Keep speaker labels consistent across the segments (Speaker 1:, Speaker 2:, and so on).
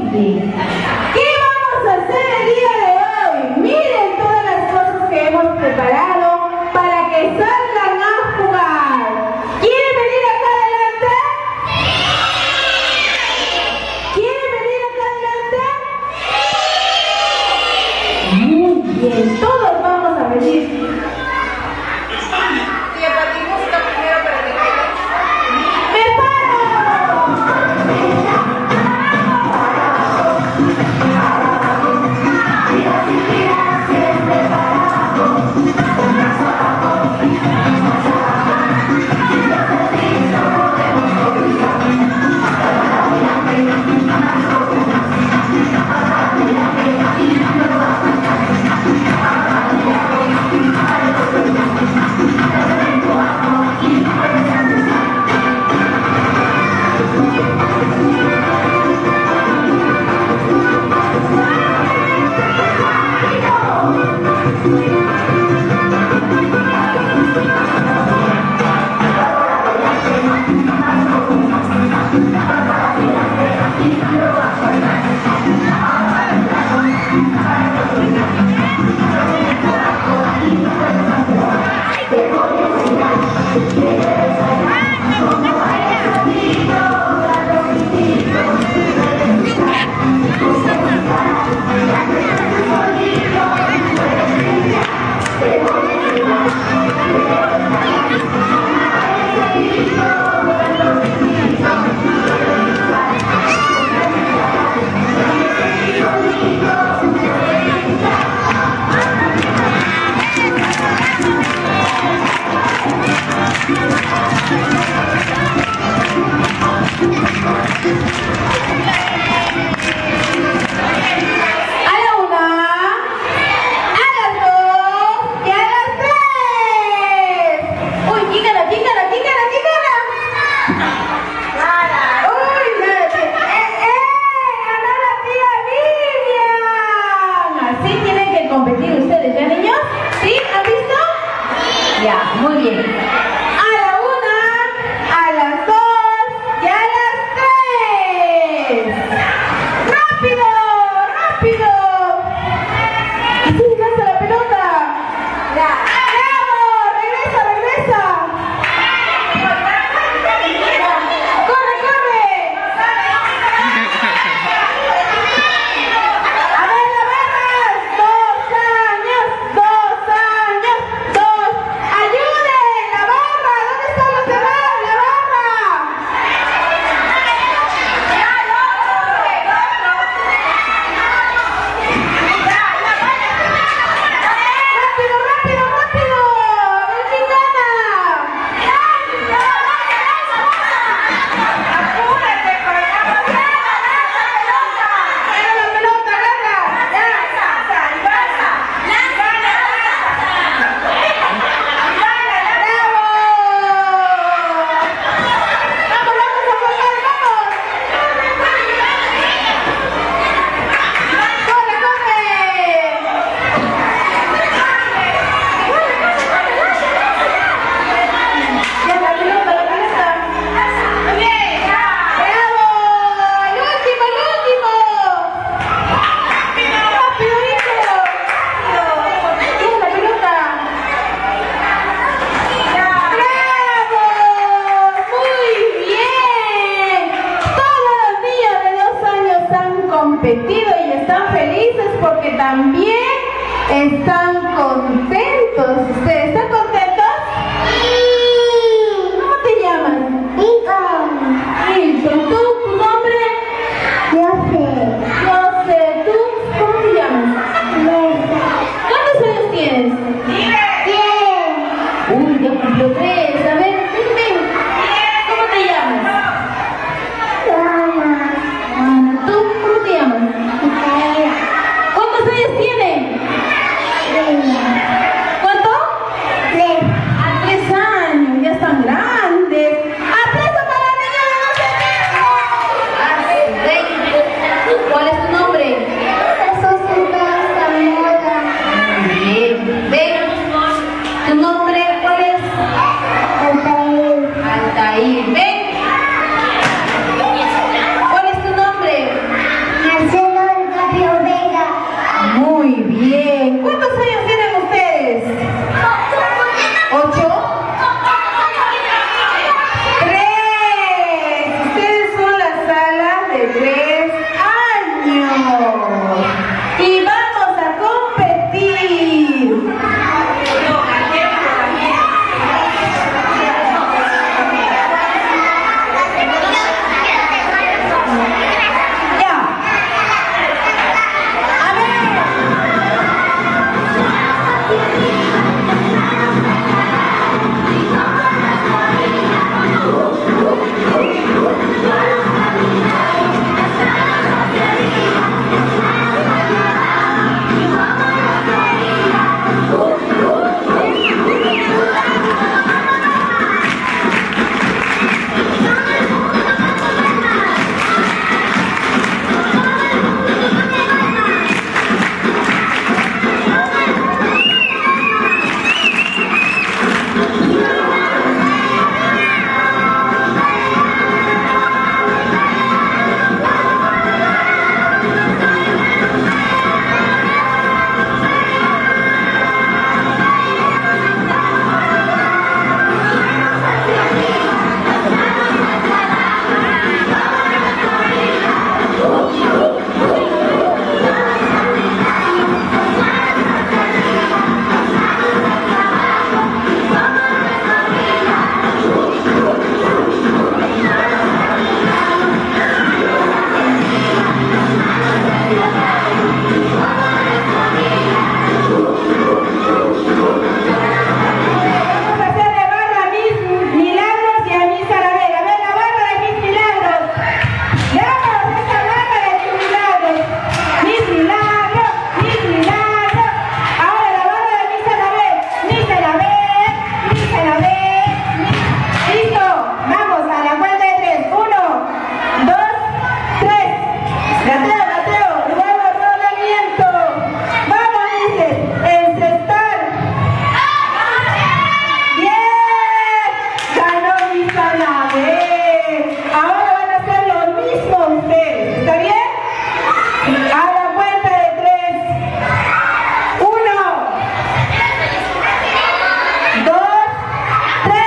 Speaker 1: bien. ¿Qué vamos a hacer el día de hoy? Miren todas las cosas que hemos preparado para que salgan a jugar. ¿Quieren venir acá adelante? ¿Quieren venir acá adelante? Muy bien, todos vamos a venir. ¿Competir ustedes ya, niños? ¿Sí? ¿Han visto? Ya, muy bien. A la 1, a las 2 y a las 3. ¡Rápido! ¡Rápido! ¡Así lanza la pelota! ¡Ya! ¡Bravo! ¡Regresa, regresa! ¡Corre, corre! A ver, la barra. 2 años. ¡Ayuden! ¡La barra! ¿Dónde están los demás? ¡La barra! ¡Rápido, rápido, rápido! ¡A ver quién gana! ¡Agarra la pelota, agarra! ¡Bravo! ¡Vamos, vamos a jugar, vamos! ¡Corre, corre! ¡Ya la pelota, la pelota! ¡Muy bien! ¡Bravo! ¡El último, el último! ¡Rápido, hijo! ¡Ya la pelota! ¡Bravo! ¡Muy bien! Todos los niños de 2 años han competido y están felices porque también están contentos. ¿Ustedes están contentos? ¿Cómo te llamas? Hilton. ¿Tú? ¿Tu nombre? José. ¿Tú? ¿Cómo te llamas? ¿Cuántos años tienes? Uy, ya cumplió 3. A ver, ven. ¿Cómo te llamas? Ana. ¿Tú? ¿Cómo te llamas? ¿Cuántos años tienes? 3. avisan a ver. Ahora van a hacer lo mismo ustedes. ¿Está bien? A la cuenta de 3. 1, 2, 3.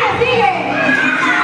Speaker 1: sigue, sigue.